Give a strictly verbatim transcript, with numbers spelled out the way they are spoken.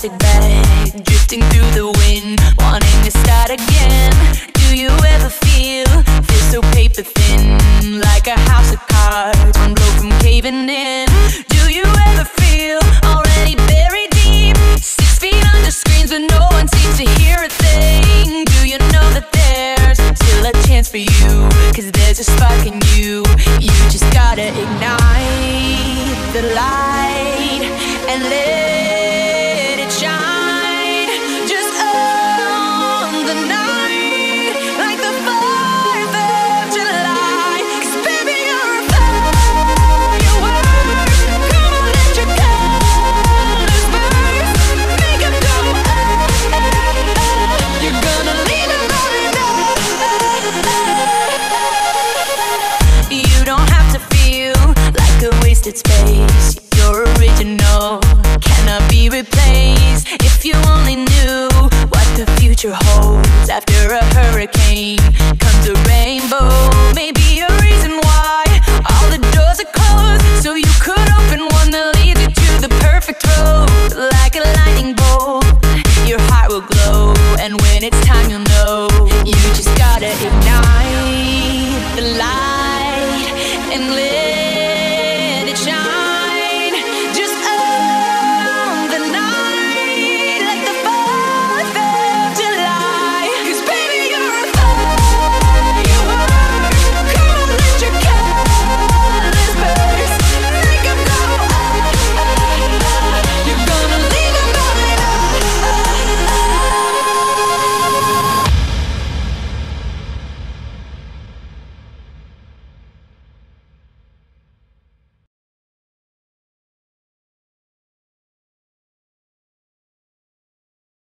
plastic bag, drifting through the wind, wanting to start again. Do you ever feel, feel so paper thin, like a house of cards, one blow from caving in? Do you ever feel already buried deep, six feet under screens but no one seems to hear a thing? Do you know that there's still a chance for you, cause there's a spark in you. You just gotta ignite the light and let it shine. Just own the night like the fourth of July. Cause baby, you're a firework. Come on, let your colors burst. Make 'em go up. You're gonna leave them rolling up. You don't have to feel like a wasted space. You're original, cannot be replaced. If you only knew what the future holds, after a hurricane comes a rainbow.